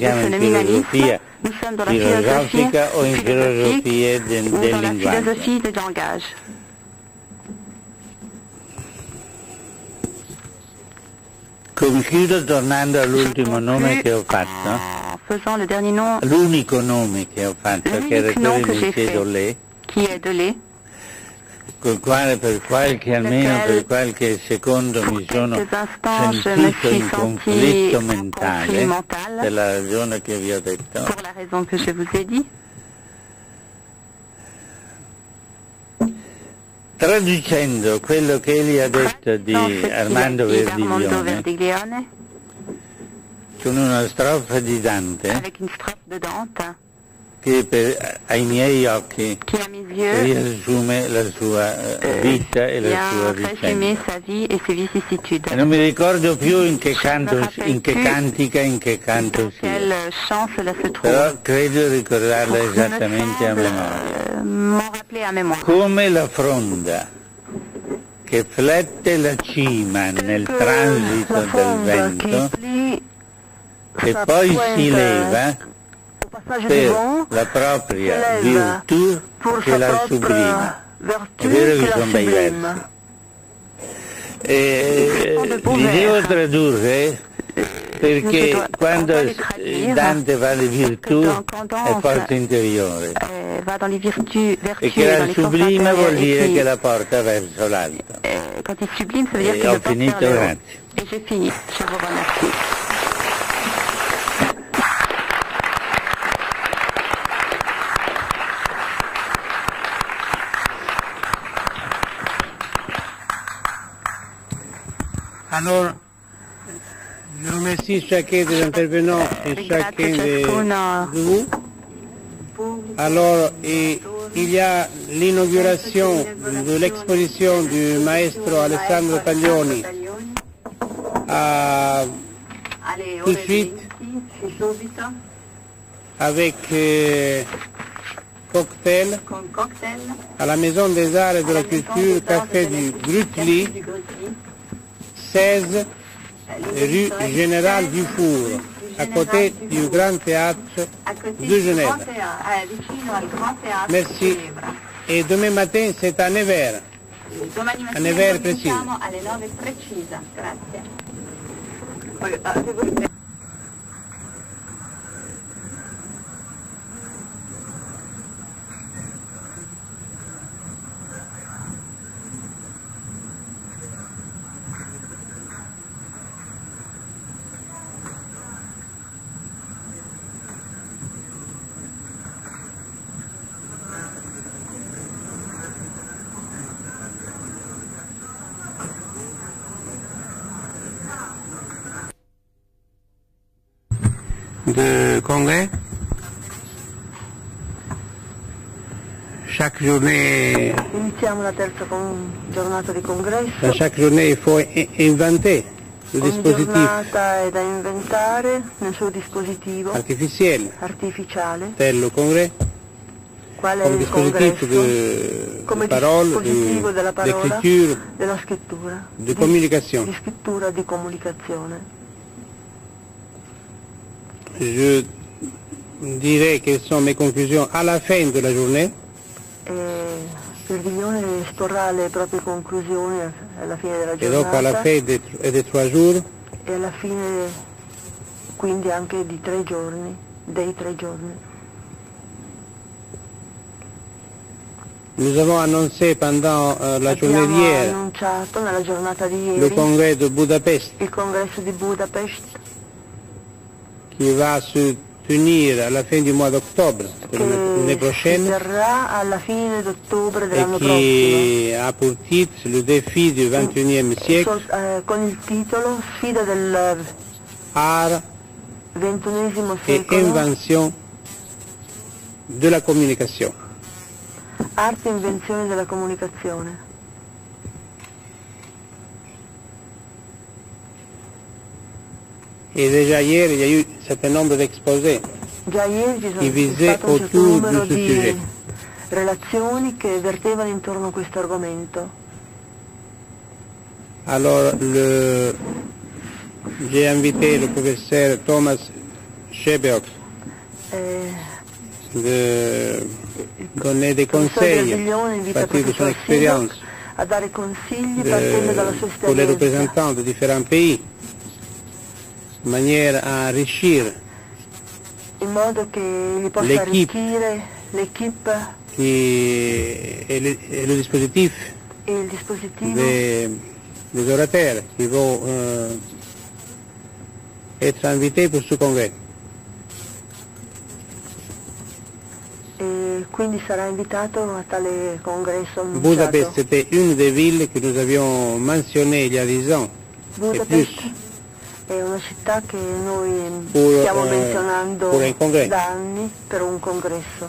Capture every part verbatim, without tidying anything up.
siamo in filosofia filosofica o in filosofia del, del linguaggio. Conchiudo tornando all'ultimo nome che ho fatto, l'unico nome che ho fatto, che era quello di Monsieur Dolé, col quale per qualche, almeno per qualche secondo mi sono sentito in conflitto mentale, per la ragione che vi ho detto. Traducendo quello che egli ha detto di Armando Verdiglione, con una strofa di Dante, che per, ai miei occhi riassume la sua uh, vita e la sua vicenda. E non mi ricordo più in che canto, in che cantica, in che canto sia, però credo di ricordarla esattamente a memoria. Come la fronda che flette la cima nel transito del vento e poi si leva per la propria virtù che la sublima. È vero che sono bei versi. E li devo tradurre perché quando Dante va alle virtù è forza interiore e che la sublima vuol dire che la porta verso l'alto. E ho finito, grazie. Alors, je remercie chacun des intervenants et chacun de vous. Alors, et, il y a l'inauguration de l'exposition du maestro Alessandro Taglioni à, tout de suite avec euh, cocktail à la Maison des Arts et de la Culture, Café du Grutli, seize rue Général Dufour, à côté du Grand Théâtre de Genève. Merci. Et demain matin, c'est à neuf heures. À neuf heures précises. De congrès. Chaque journée, Iniziamo la terza con- giornata di congresso. dans chaque journée, il faut i- inventer le Ogni dispositif giornata è da inventare nel suo dispositivo artificiel, artificiale. tel le congrès, Qual è comme il dispositif congresso? de, Come de parole, dispositivo de- della parola, d'écriture, della scrittura, de communication. di scrittura, di comunicazione. Je dirais quelles sont mes conclusions à la fin de la journée. E Verdiglione esporrà le proprie conclusioni alla fine della Et donc à la giornata fin des, des trois jours, e alla fine quindi anche di tre giorni, dei tre giorni. nous avons annoncé pendant euh, la journée Abbiamo d'hier annunciato nella giornata di le ieri congrès de Budapest il congresso di Budapest qui va se tenir à la fin du mois d'octobre de l'année che si prochaine terrà alla fine d'ottobre et dell'anno prossimo qui a pour titre le défi du vingt et unième siècle, Sol- eh, con il titolo Sfida del art ventunesimo et secolo, invention de la communication. arte e invenzione della comunicazione. Et déjà hier, il y a eu un certain nombre d'exposés. Già ieri ci Chi sono vise stato un certo autour numero de ce di sujet. relazioni che vertevano intorno a questo argomento. Alors, le- j'ai invité le professeur Thomas Shebeok eh, de donner des conseils à partir de son expérience a dare consigli partendo dalla sua esperienza pour les représentants de différents pays, de manière à enrichir in modo che gli possa arricchire l'équipe et, et, le, et le dispositif et il dispositivo des, des orateurs qui vont euh, être invités pour ce congrès. E quindi sarà invitato a tale congresso annunciato. Budapest était une des villes que nous avions mentionnées il y a dix ans. Budapest è una città che noi pour, stiamo euh, menzionando pour un congrès. da anni per un congresso.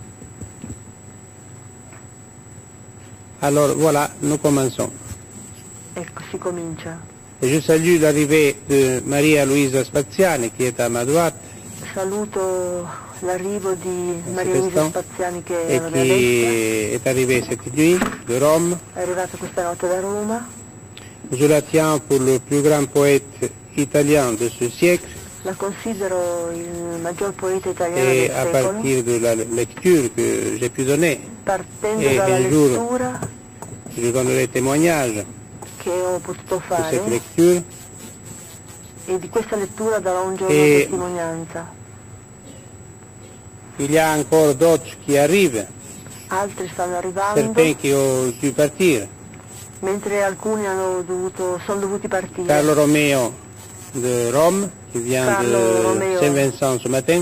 Alors voilà, nous commençons. Ecco, si comincia. Et je salue l'arrivée de Maria Luisa Spaziani qui est à ma droite. Saluto l'arrivo di Maria Luisa Spaziani che è et alla mia qui destra. est arrivée cette nuit de Rome. È arrivata questa notte da Roma. Je la tiens pour le plus grand poète italien de ce siècle. La considero il maggior poeta italiano et del à secolo. partir de la lecture que j'ai pu donner, Partendo et dalla un jour lettura je donnerai témoignage che ho potuto de fare cette lecture. e di questa lettura darò un giorno E- testimonianza. Il y a encore d'autres qui arrivent, Altri stanno arrivando, certains qui ont dû partir. mentre alcuni hanno dovuto, sono dovuti partire. Carlo Romeo de Rome, qui vient Carlo de Romeo Saint-Vincent ce matin.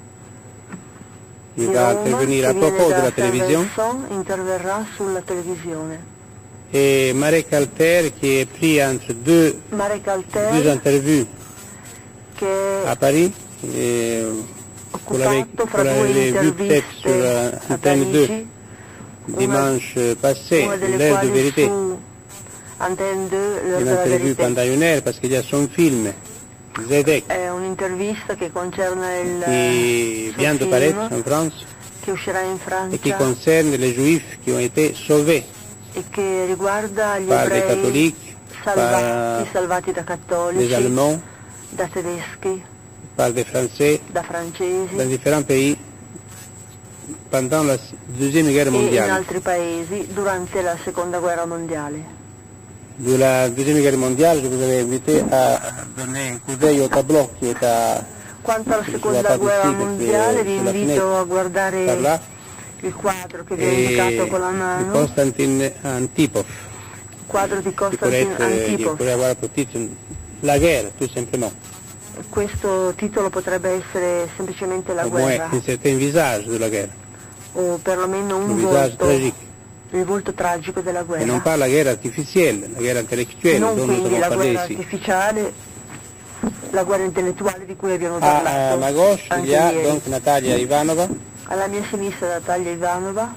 Il di va Roma, intervenir che à viene propos de da la télévision. Saint-Vincent, interverrà sulla televisione. Et Marek Alter, qui est pris entre deux, Marek deux Alter, interviews che à è Paris. Et vous l'avez occupato fra vous due l'avez vu peut-être sur interviste euh, a Antenne deux Parigi, dimanche passé, una delle l'heure de quali vérité. su Antenne deux, l'heure Une della interview verità. pendant une heure parce qu'il y a son film, Zedek, È un'intervista che concerne il qui suo vient de film, paraître en France che uscirà in et qui Francia concerne les juifs qui ont été sauvés e che riguarda gli par des ebrei catholiques, salvati, par salvati da des cattolici, Allemands, da tedeschi, par des Français da francesi dans différents pays pendant la Deuxième Guerre e in mondiale. altri paesi durante la seconda guerra mondiale. De la Deuxième Guerre mondiale, je vous avais invité à donner un coup d'œil au tableau qui est à Quanto alla sulla seconda parte guerra sud, mondiale vi sulla invito finestra, a par guardare là, il quadro che vi ho et indicato con la de mano, Konstantin Antipov, il quadro di qui pourrait, Konstantin être, euh, qui Antipov. pourrait avoir pour titre La guerre, tout simplement. Questo titolo potrebbe essere semplicemente La Au moins guerra, un certain visage de la guerre, o perlomeno un un visage volto, tragique. il volto tragico della Et non guerra. pas la guerre artificielle, la guerre intellectuelle Non dont nous quindi avons la parlé guerra ici. artificiale, la guerra intellettuale di cui abbiamo À, parlato à ma gauche, il anche y a ieri. donc Natalia Ivanova, Alla mia sinistra Natalia Ivanova,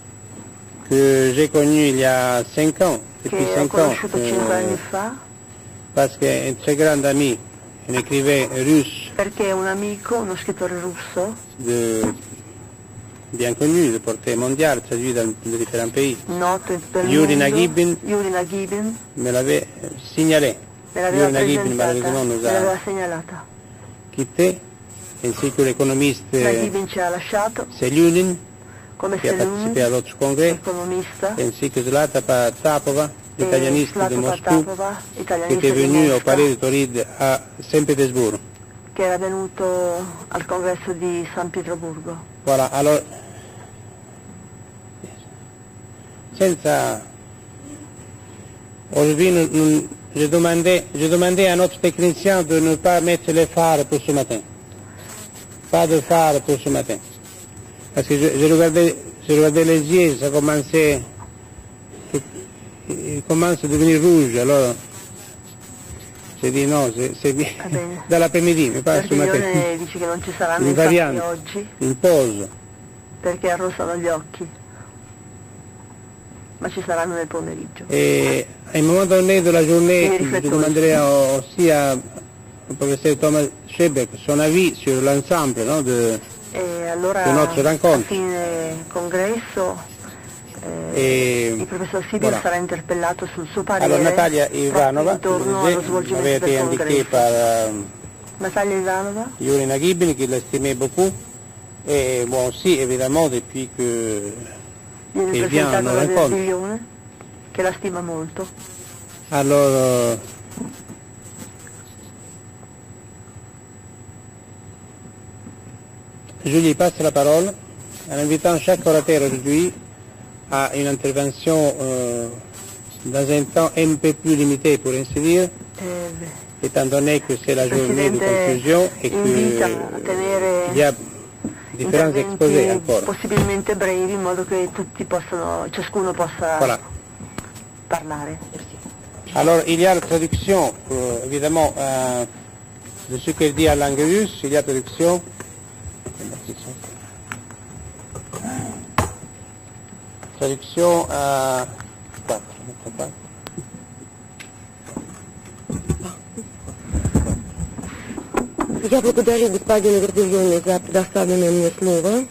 que j'ai connue il y a cinq ans, che depuis ho cinq ans, conosciuto cinque euh, anni fa, parce qu'elle est un très grand ami, un écrivain russe perché è un amico, uno scrittore russo, de, bien connu, de portée mondiale, traduit dans de différents pays, noto in tutto il Yuri mondo, Nagibin, Yuri Nagibin, me l'avait signalé. me l'aveva Yuri Nagibin, presentata, malheureusement, nous me l'aveva a segnalata. quittés, ainsi que l'économiste Nagibin ci ha lasciato, Selyunin, come qui a participé à Selun, l'autre congrès, economista, ainsi que Zlata Patapova, e l'italianiste de Zlata Moscou, Patapova, qui italianista était di venu au Mosca, palais de Tauride à Saint-Pétersbourg. che era venuto al congresso di San Pietroburgo. Voilà, alors, senza... Aujourd'hui, nous- nous- je demandais, je demandais à notre technicien de ne pas mettre les phares pour ce matin. Pas de phares pour ce matin. Parce que je, je regardais, je regardais les yeux, ça commençait, il commence à devenir rouge, alors j'ai dit non, c'est, c'est bien. Va bene. Dall'après-midi, mi pare ce matin. Perdiglione dice che non ci saranno In infatti variante. oggi In pause. perché arrossano gli occhi, ma ci saranno nel pomeriggio. Et à un moment donné de la journée, je demanderai aussi à, au professeur Thomas Shebeck son avis sur l'ensemble, non, de, E allora Le nostre a racconti. fine congresso eh, E, il professor Sibyl voilà. sarà interpellato sul suo parere Alors Natalia proprio Ivanova, intorno vous allo svolgimento avez été del indiqué congresso. par, euh, Natalia Ivanova. Yuri Naguibin, qui l'estimait beaucoup. Et moi aussi, évidemment, depuis que il vient à nos rencontres. Che la stima molto. Alors, je lui passe la parole en invitant chaque orateur aujourd'hui à une intervention euh, dans un temps un peu plus limité, pour ainsi dire, eh, étant donné que c'est la journée de conclusion et qu'il y a différents exposés ancora. Possibilmente brevi, in modo che tutti possano, ciascuno possa voilà. parlare. Alors, il y a la traduction, euh, évidemment, euh, de ce qu'elle dit en langue russe, il y a traduction. Traduction à... Я благодарю господина Вердильоне за предоставленное мне слово.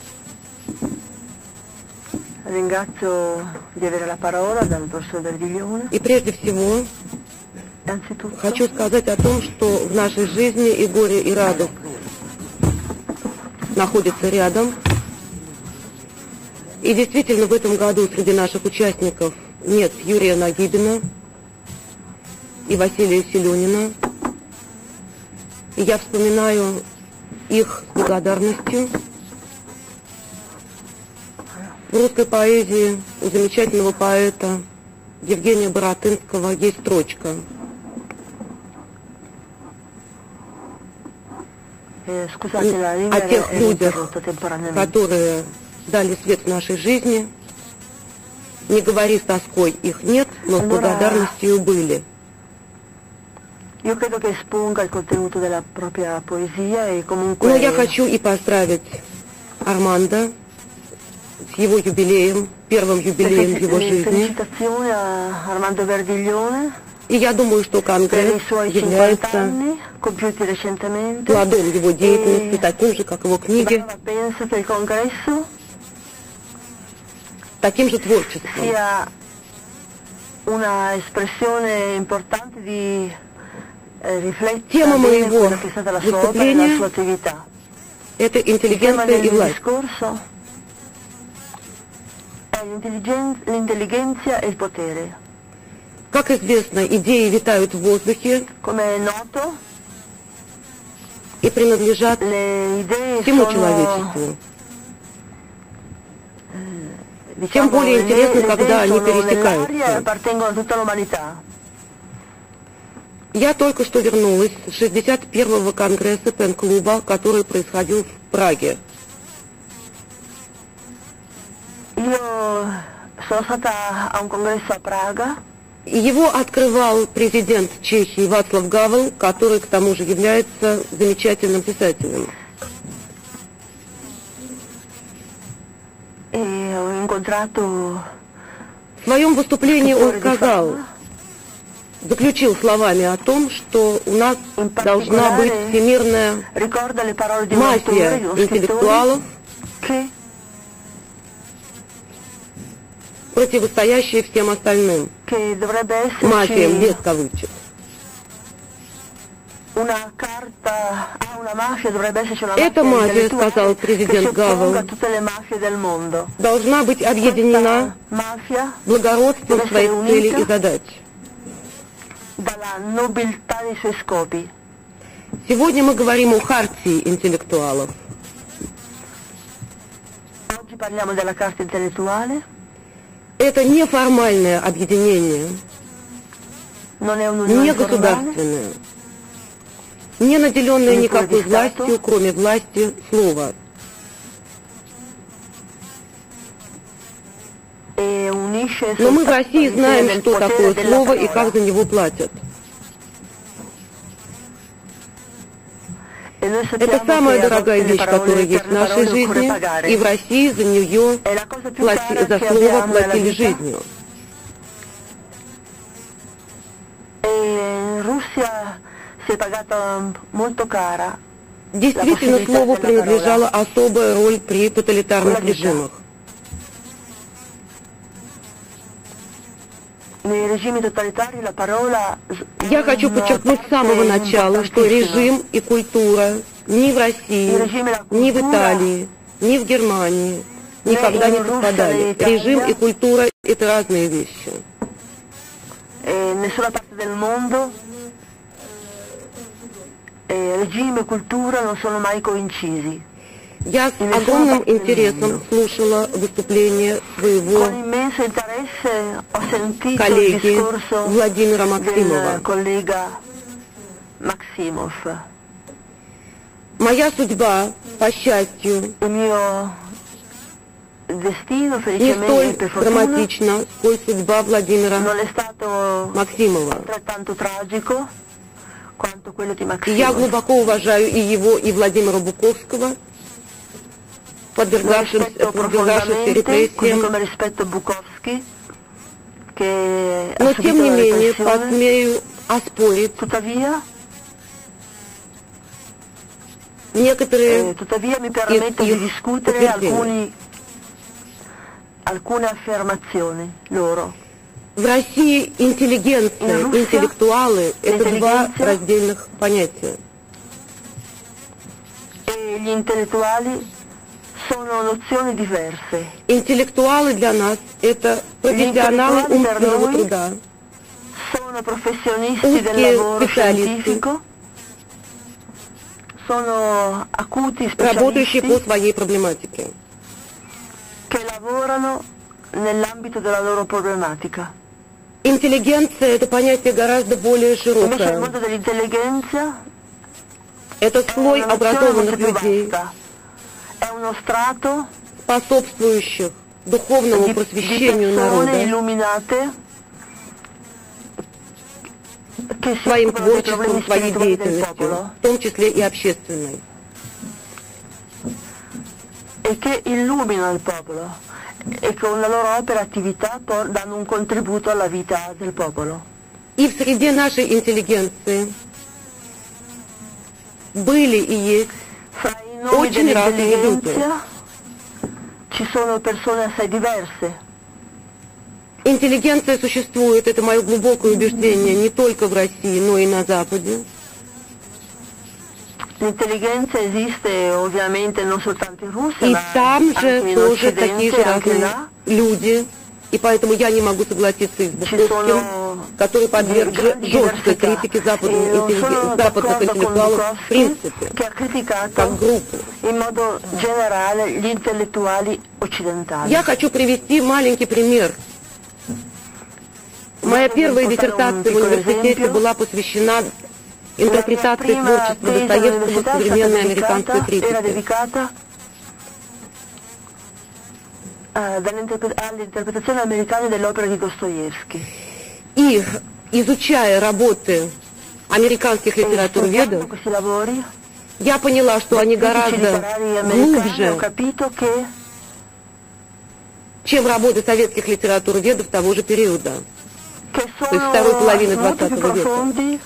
Ringrazio di avere la parola dal professor Verdiglione. И прежде всего хочу сказать о том, что в нашей жизни и горе, и радость находятся рядом. И действительно в этом году среди наших участников нет Юрия Нагибина и Василия Селенина. И я вспоминаю их с благодарностью. В русской поэзии у замечательного поэта Евгения Баратынского есть строчка. О тех людях, которые дали свет в нашей жизни, не говори с тоской, их нет, но с благодарностью были. Io credo che esponga il contenuto della propria poesia e comunque... Но я хочу и поздравить Армандо с его юбилеем, первым юбилеем его жизни. И я думаю, что Конгресс является плодом его деятельности, таким же, как его книги, таким же творчеством. Тема моего выступления – это интеллигенция и власть. Как известно, идеи витают в воздухе и принадлежат всему человечеству. Тем более интересно, когда они пересекаются. Я только что вернулась с шестьдесят первого конгресса пен-клуба, который происходил в Праге. Его открывал президент Чехии Václav Havel, который к тому же является замечательным писателем. В своем выступлении он сказал, заключил словами о том, что у нас должна быть всемирная мафия интеллектуалов, противостоящая всем остальным. Мафиям, без кавычек. Эта мафия, сказал президент Гавел, должна быть объединена благородством своих целей и задач. Сегодня мы говорим о хартии интеллектуалов. Это неформальное объединение, не государственное, не наделенное никакой властью, кроме власти слова. Но мы в России знаем, что такое слово и как за него платят. Это самая дорогая вещь, которая есть в нашей жизни, и в России за нее, плати, за слово платили жизнью. Действительно, слову принадлежала особая роль при тоталитарных режимах. Я хочу подчеркнуть с самого начала, что режим и культура ни в России, ни в Италии, ни в Германии никогда не совпадали. Режим и культура – это разные вещи. Nessuna parte del mondo regime e cultura non sono mai coincisi. Я с огромным интересом слушала выступление своего коллеги Владимира Максимова. Моя судьба, по счастью, не столь драматична, сколь судьба Владимира Максимова. И я глубоко уважаю и его, и Владимира Буковского, подвергавшимся, подвергавшимся репрессиям. Но тем не менее посмею оспорить некоторые из их утверждений. В России интеллигенция, интеллектуалы – это два раздельных понятия. Интеллектуалы для нас – это профессионалы умственного труда, узкие специалисты, работающие по своей проблематике. Интеллигенция – это понятие гораздо более широкое. Это слой образованных людей, способствующих духовному просвещению народа, своим творчеством, своей деятельностью, в том числе и общественной. E con la loro opera attività danno un contributo alla vita del popolo. И в среде нашей интеллигенции были и есть очень разные люди. Ci sono persone assai diverse. Интеллигенция существует, это мое глубокое убеждение, не только в России, но и на Западе. L'intelligenza esiste ovviamente non soltanto in Russia, и ma там anche же in тоже Occidente, такие же разные люди, и поэтому я не могу согласиться с Буковским, который подверг жесткой критике западных интеллектуалов в принципе, как группу. Я хочу привести маленький пример. Моя первая диссертация в университете была посвящена интерпретации творчества Достоевского в современной американской критике. All'interpretazione americana dell'opera di Dostoevsky. И, изучая работы американских литературоведов, я поняла, что они гораздо глубже, чем работы советских литературоведов того же периода, то есть второй половины двадцатого века.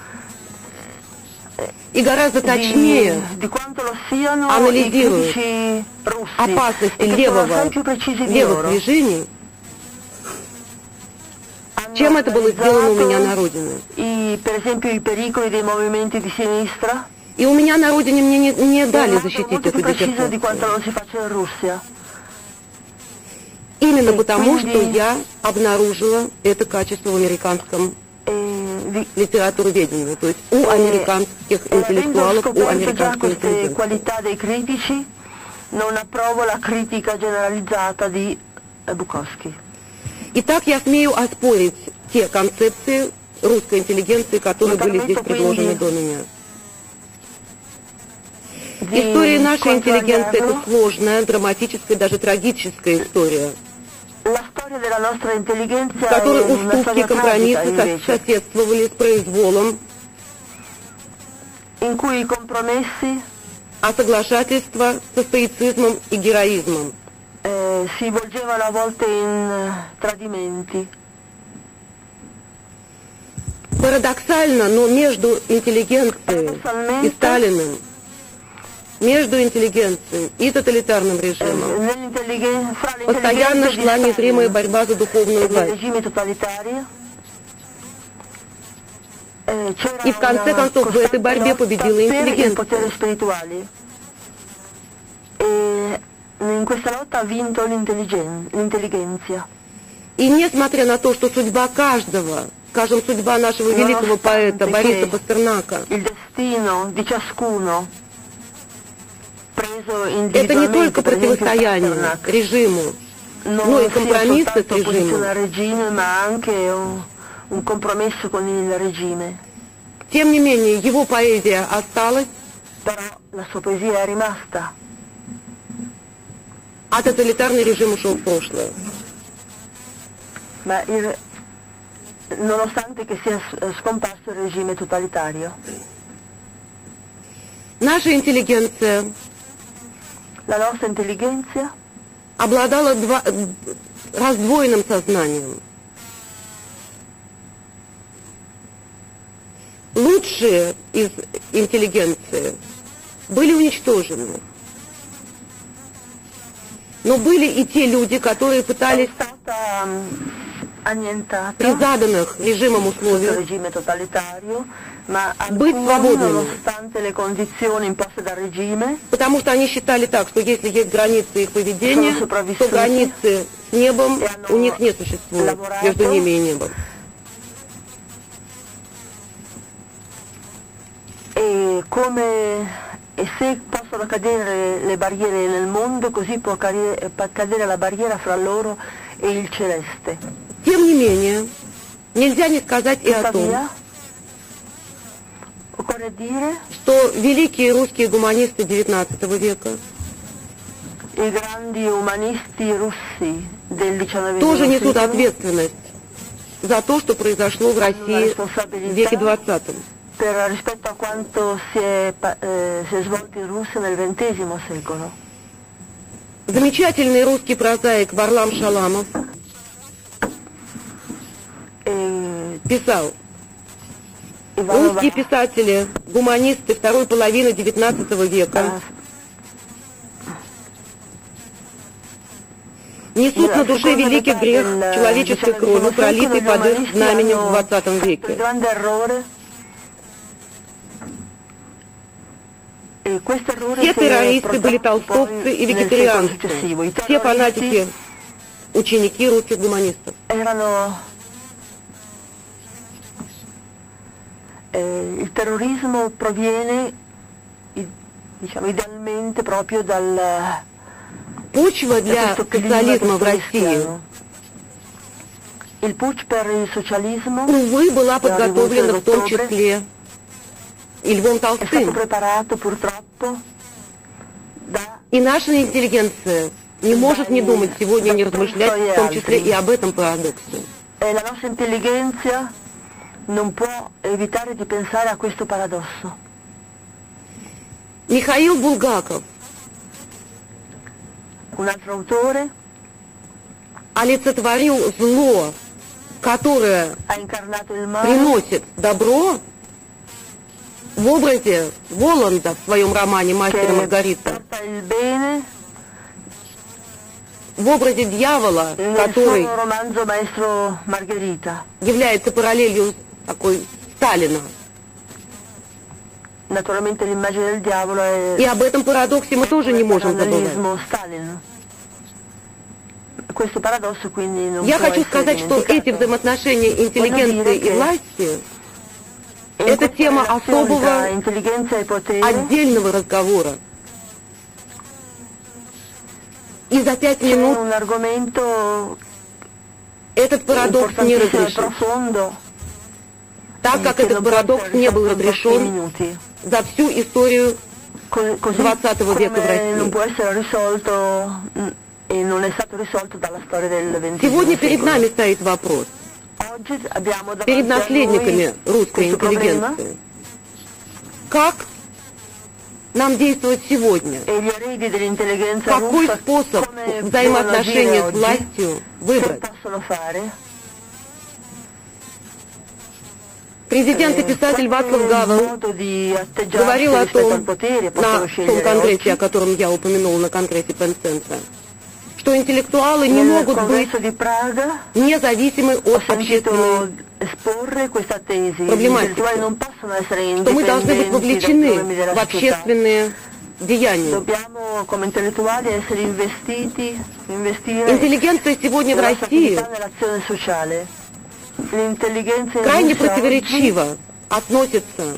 И гораздо точнее анализируют опасности левого, левых движений, чем это было сделано у меня на родине. И у меня на родине мне не, не дали защитить эту диссертацию. Именно потому, что я обнаружила это качество в американском литературоведении, то есть у американских интеллектуалов, у американской интеллигенции. Итак, я смею оспорить те концепции русской интеллигенции, которые были здесь предложены до меня. История нашей интеллигенции – это сложная, драматическая, даже трагическая история, в которой уступки, компромиссы соседствовали с произволом, а соглашательство со стоицизмом и героизмом. Парадоксально, но между интеллигенцией и Сталиным, между интеллигенцией и тоталитарным режимом постоянно шла незримая борьба за духовную власть. И в конце концов в этой борьбе победила интеллигенция. И несмотря на то, что судьба каждого, скажем, судьба нашего великого поэта Бориса Пастернака, это не только противостояние режиму, но и компромисс с режимом. Тем не менее, его поэзия осталась, а тоталитарный режим ушел в прошлое. Nonostante che sia scomparso il regime totalitario. Наша интеллигенция La nostra intelligenza обладала два, раздвоенным сознанием. Лучшие из интеллигенции были уничтожены. Но были и те люди, которые пытались при заданных режимом условиях быть свободными. Потому что они считали так, что если есть границы их поведения, то границы с небом у них не существует, между ними и небом. E se possono cadere le barriere nel mondo, così può cadere, cadere la barriera fra loro e il celeste. Тем не менее, нельзя не сказать и о том, что великие русские гуманисты девятнадцатого века тоже несут ответственность за то, что произошло в России в веке двадцатом. Per rispetto a quanto si è, eh, si è svolto in Russia nel ventesimo secolo. Замечательный русский прозаик Варлам Шаламов eh, писал: русские писатели, гуманисты второй половины девятнадцатого века несут на душе великий грех человеческой крови, пролитый под их знаменем в двадцатом веке. Все террористы были толстовцы и вегетарианцы, все фанатики, ученики русских гуманистов. Il terrorismo proviene, diciamo, idealmente proprio dal... Почва для социализма в России, увы, была подготовлена в том числе и Львом Толстым. И наша интеллигенция не может не думать сегодня, не размышлять, в том числе и об этом парадоксе. Михаил Булгаков олицетворил зло, которое приносит добро, в образе Воланда в своем романе «Мастер и Маргарита», в образе дьявола, который является параллелью такой Сталина. И об этом парадоксе мы тоже не можем забывать. Я хочу сказать, что эти взаимоотношения интеллигенции и власти — это тема особого, отдельного разговора. И за пять минут этот парадокс не разрешен. Так как этот парадокс не был разрешен за всю историю двадцатого века в России. Сегодня перед нами стоит вопрос. Перед наследниками русской интеллигенции. Как нам действовать сегодня? Какой способ взаимоотношения с властью выбрать? Президент и писатель Вацлав Гавел говорил о том, на том конгрессе, о котором я упомянула, на конгрессе Пен-Центра, что интеллектуалы не могут быть независимы от общественной esporre questa tesi. Gli Проблематики, intellettuali non possono essere что мы должны быть indipendenti dai problemi вовлечены della в società. общественные деяния. Dobbiamo come intellettuali essere investiti, investire Интеллигенция сегодня в nella России attività nell'azione sociale. L'intelligenza in крайне Russia oggi противоречиво относится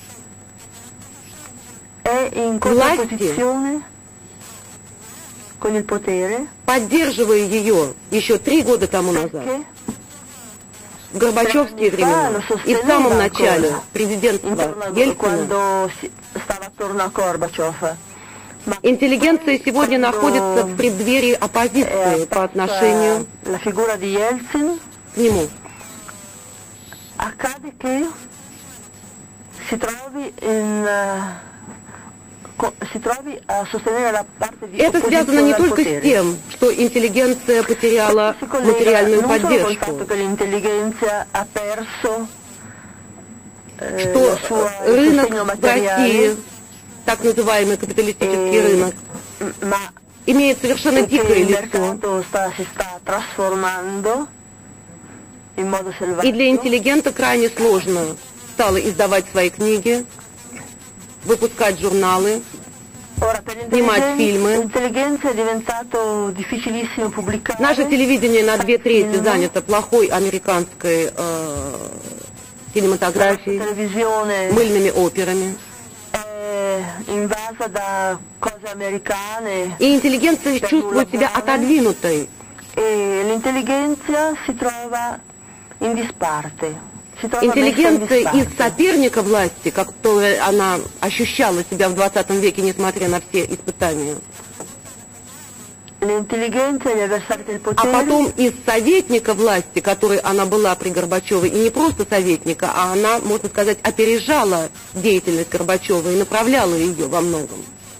è in contrapposizione con il potere, поддерживая ее еще три года тому назад, perché в Горбачевские времена и в самом начале президентства intorno a Ельцина, quando si- stava attorno a Gorbaciov. Ma интеллигенция сегодня находится в преддверии è оппозиции по отношению apparsa la figura di Yeltsin, к нему. accade che si trovi in eh, co- si trovi a sostenere la parte di Это связано не opposizione al только с potere. тем, что интеллигенция потеряла Si collega материальную non solo col fatto поддержку, che l'intelligenza ha perso eh, что il suo рынок sostegno в materiale, России, так называемый капиталистический e- рынок, ma имеет совершенно e che дикое il лицо. mercato sta, si sta trasformando in modo И selvaggio. для интеллигента крайне сложно стало издавать свои книги, выпускать журналы, Ora, per sнимать l'intelligenza фильмы. l'intelligenza è diventato difficilissimo pubblicare. Наше телевидение на две трети занято плохой американской э, La кинематографией, televisione мыльными операми. è invasa da cose americane И интеллигенция чувствует себя отодвинутой. e l'intelligenza si trova in disparte. Si trova messa in Интеллигенция из disparte. соперника власти, которой она ощущала себя в двадцатом веке, несмотря на все испытания, L'intelligenza e gli avversari del а potere потом из советника власти, которой она была при Горбачеве, и не просто советника, а она, можно сказать, опережала деятельность Горбачева и направляла ее во многом.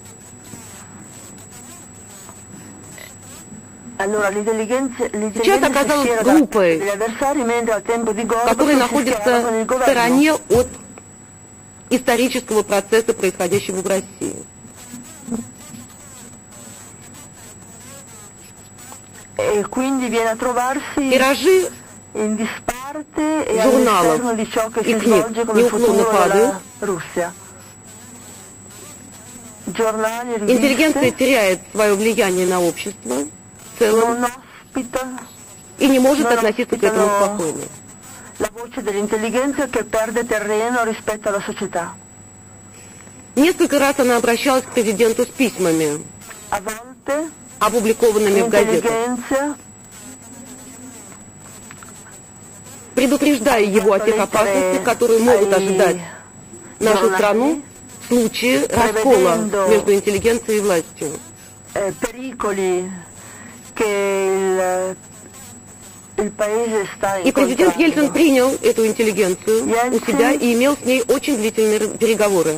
Allora l'intelligenza, Сейчас l'intelligenza si оказалась schiera da- группой, degli avversari, mentre al tempo di которая Gorbaciov si schierava con находится il в governo. стороне от исторического процесса, происходящего в России. E quindi viene a trovarsi Тиражи in disparte e giornalов all'esterno di ciò che и si книг svolge come неуклонно futuro падают. della Russia. Giornali, riviste, Интеллигенция теряет свое влияние на общество в целом non ospita и не может non относиться к этому ospitano спокойно. la voce dell'intelligenza che perde terreno rispetto alla società. Несколько раз она обращалась к президенту с письмами, A volte опубликованными в газетах, l'intelligenza предупреждая его о тех опасностях, которые могут ожидать нашу страну в случае раскола между интеллигенцией и властью. eh, pericoli che il, il paese sta И президент Ельцин incontrando. принял эту интеллигенцию у себя и имел с ней очень длительные переговоры.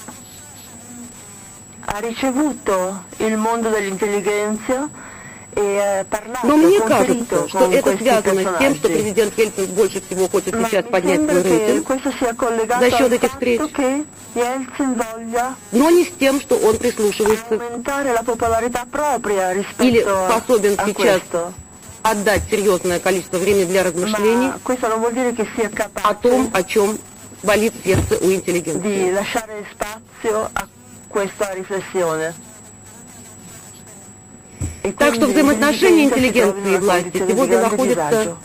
Ha ricevuto il mondo dell'intelligenza e ha parlato, Но мне conferito кажется, что con это questi связано с тем, что personaggi. президент Ельцин больше всего хочет Ma сейчас mi поднять sembra свой che рейтинг, questo sia collegato за счет al этих fatto встреч. che Yeltsin voglia но не с тем, что он прислушивается aumentare la popolarità propria или rispetto a, способен a сейчас questo. отдать серьезное количество времени для размышлений Ma questo non vuol dire che sia о том, capace о чем болит сердце у di интеллигенции. lasciare spazio a questa riflessione. E Так что quindi взаимоотношения l'intelligenza si trova in интеллигенции и una власти condizione di сегодня grande находятся disagio.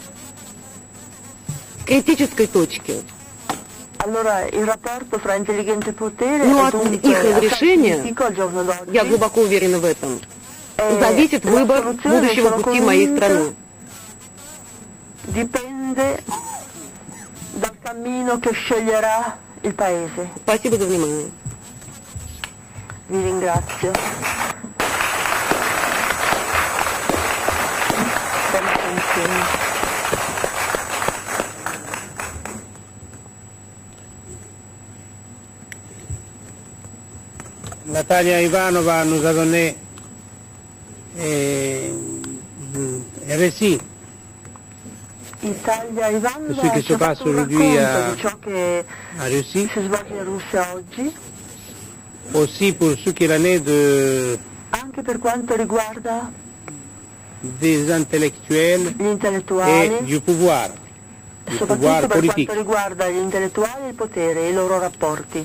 в критической точке. Allora il rapporto fra intelligenza e potere Но è от dunque их assai разрешения, critico al giorno d'oggi. я глубоко уверена в этом, E зависит la выбор soluzione, будущего sono пути моей convinta, страны. dipende dal cammino che sceglierà il paese. Спасибо за внимание. Vi ringrazio. Per l'attenzione. Natalia Ivanova nous a donné eh, un récit Italia Ivanova Ce qui ci ha se passe fatto un aujourd'hui racconto a- di ciò che en Russie, si svolge in Russia oggi, aussi pour ce qu'il en est de, anche per quanto riguarda des intellectuels gli et intellettuali du pouvoir. soprattutto per quanto riguarda gli intellettuali e il potere e i loro rapporti.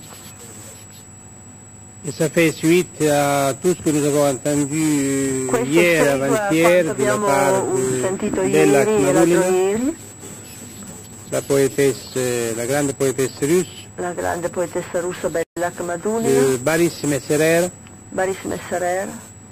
Et ça fait suite à tout ce que nous avons entendu Questo hier, segue a avant-hier, quanto de la abbiamo part sentito de Bella ieri e l'altro Akmadulina, ieri, la poétesse, la grande poétesse russe, la grande poetessa russa Bella Akmadulina, de Boris Messerer, Boris Messerer,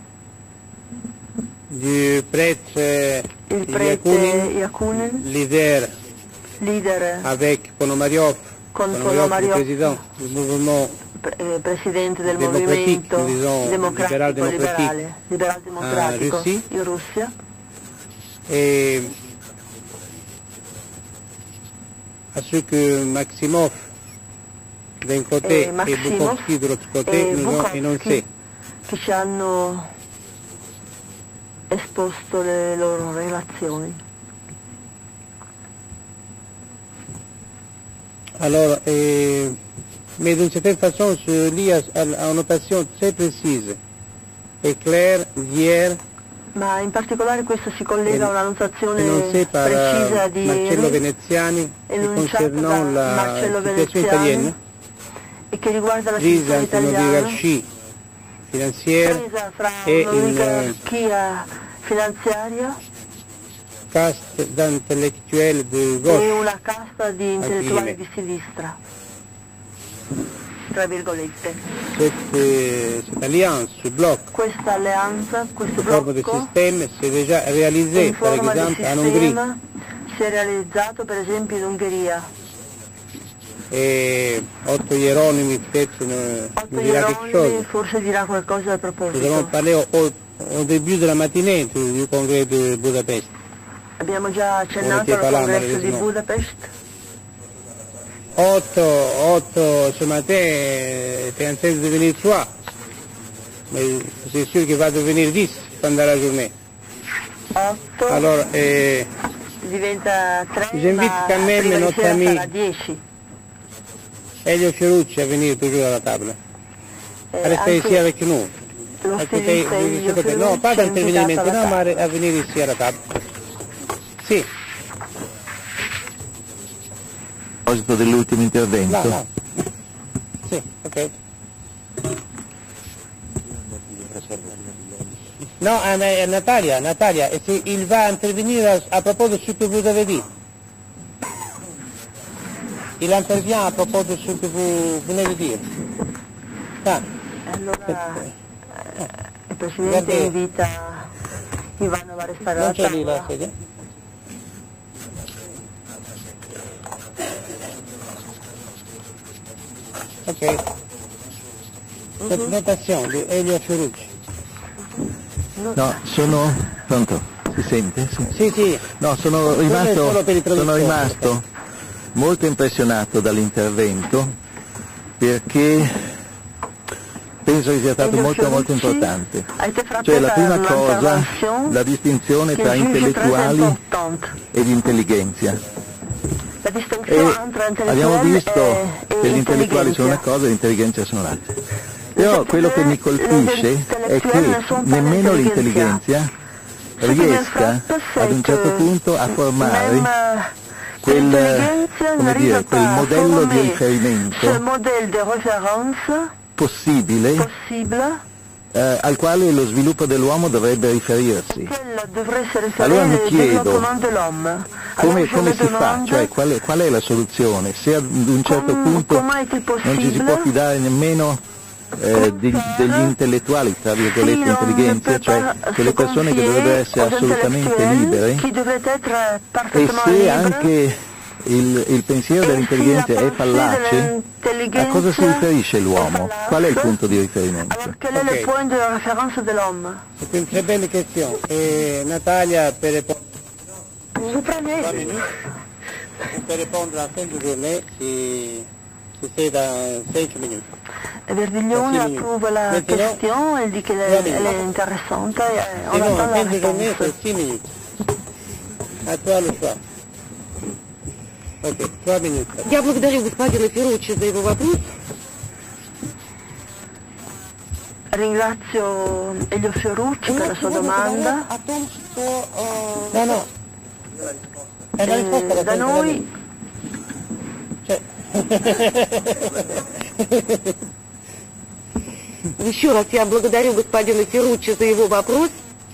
du prêtre il prete Yakunin, Yakunin, leader leader avec Ponomaryov, con Ponomaryov, le Ponomaryov, président du mouvement eh, presidente del Democratique, movimento disons, democratico liberal democratique, liberale, liberal democratico Russie. in Russia, et à ce que Maximov d'un côté e et Maximov Bukovsky de l'autre côté e nous ont Bukovsky énoncé. che ci hanno esposto le loro relazioni. Alors, euh, mais d'une certaine façon se lie à, à, à une notation très précise et claire d'hier, Ma in particolare questo si collega a una notazione énoncée par precisa di Marcello ieri, Veneziani et enunciata concernant da la Marcello situation Veneziani italienne, e che riguarda la prise situazione entre nos italiana, hiérarchies financières presa fra e une un'oligarchia finanziaria caste d'intellectuels de e gauche. una casta di intellettuali Aprile. di sinistra, tra virgolette. Cette, cette alliance, ce bloc, Questa alleanza, questo sous forme de blocco système s'est déjà réalisé, in par forma di exemple, en Hongrie. sistema si è realizzato per esempio in Ungheria. Et Otto Hieronymi peut-être nous, Otto nous dira quelque Hieronymi chose. forse dirà qualcosa a Nous avons proposito. parlé au, au, au début de la matinée du, du congrès de Budapest. Abbiamo già accennato Volete al parlare, congresso di no? Budapest. Otto, Otto ce matin était en train de devenir trois. Mais c'est sûr qu'il va devenir dix pendant la journée. otto Alors, euh, diventa tre, j'invite ma quand même prima di notre sera ami sarà dieci. Elio Ferrucci à venir toujours à la table. Eh, À rester anche ici avec nous. lo À côté stilista de Elio ce côté. Non, pas Ferrucci è d'intervenir invitato alla maintenant, tavola. mais à venir ici à la table. Sì. A proposito dell'ultimo intervento, No, no. Sì, ok. Non, ah, mais Natalia, Natalia, et c'est- il va intervenir à, à propos de ce que vous avez dit. Il intervient à propos de ce que vous venez de dire. Ah, Allora eh, il Presidente Guardi. invita Ivanov a restare non alla c'è lì la tavola. sedia? Ok. Cette notation di Elio Ferrucci. no, sono... Pronto? Si sente? Sì. Sì, sì. No, sono è rimasto, solo per i sono traduttori. rimasto molto impressionato dall'intervento perché penso che sia stato Elio molto molto Ferrucci importante. a été frappé Cioè la par prima cosa, l'intervention la distinzione che tra è très intellettuali importante. ed intelligenza. La E distinzione tra abbiamo intellettuale visto e, che e gli intellettuali sono una intelligenza. cosa e gli intelligenze sono l'altra. Però quello che mi colpisce è che nemmeno l'intelligenza riesca ad un certo punto a formare quel, come dire, quel modello di riferimento ce modèle de référence possibile possible eh, al quale lo sviluppo dell'uomo dovrebbe riferirsi. auquel devrait se Allora mi référer le chiedo, développement de l'homme. Come, Alors je come me si fa? demande Cioè qual è, qual è la soluzione? Se ad un certo com- punto comment est-il non ci si possible può fidare nemmeno eh, di- degli intellettuali, tra virgolette, si l'on ne intelligenze, peut cioè pas quelle se persone che confier dovrebbero essere aux assolutamente intellectuels libere, qui devraient être e parfaitement se libres. anche il, il pensiero E dell'intelligenza se la è pensée fallace, a cosa si dell'intelligenza riferisce l'uomo? è Qual è il fallace, punto di riferimento? Alors quel est Ok. le point de référence de l'homme? C'est une très belle question. Et Natalia, per répondre, Vous prenez per répondre en fin de journée, si, si c'est dans cinq minutes. Verdiglione Merci, Mignon. approuve la Maintenant, question, elle dit qu'elle trois est, minutes. elle est intéressante et on Sinon, attend en la fin de journée, réponse. c'est six minutes. À toi le choix. Ok, trois minutes. Я благодарю господина Ферруччи за его вопрос. Ringrazio Elio Ferrucci per la sua domanda. О том, что э, No, no. È la risposta Eh, alla da senza noi la- Еще раз я благодарю господина Ферруччи за его вопрос.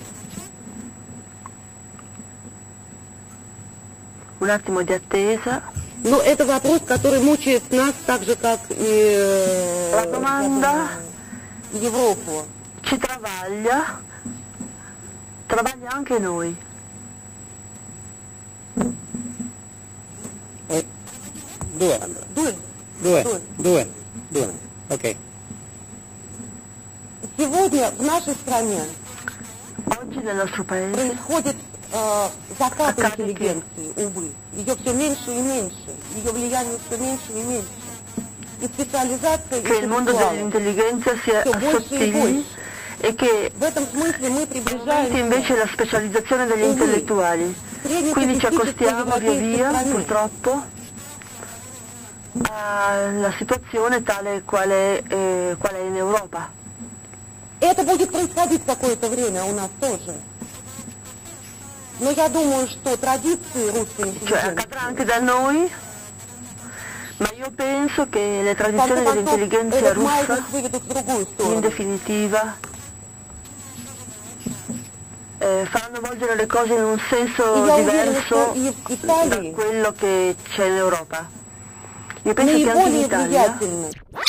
Un attimo di attesa. Но это вопрос, который мучает нас так же, как и La domanda Европу. Ci travaglia, travaglia anche noi. Eh, due. Due. Due. Due. Due. Due. Ok. Сегодня в нашей стране Oggi nel nostro paese происходит э, закат интеллигенции, увы. Ее все меньше и меньше. Ее влияние все меньше и меньше. И специализация che il mondo dell'intelligenza si assottigli e che в этом смысле мы приближаемся invece la specializzazione degli intellettuali. Quindi ci accostiamo via via, purtroppo, alla situazione tale quale, eh, quale è in Europa. Это будет происходить какое-то время у нас тоже. Но я думаю, что традиции русской Cioè accadrà anche da noi, ma io penso che le tradizioni dell'intelligenza russa, in definitiva, eh, faranno volgere le cose in un senso diverso da quello che c'è in Europa. Io penso che anche in Italia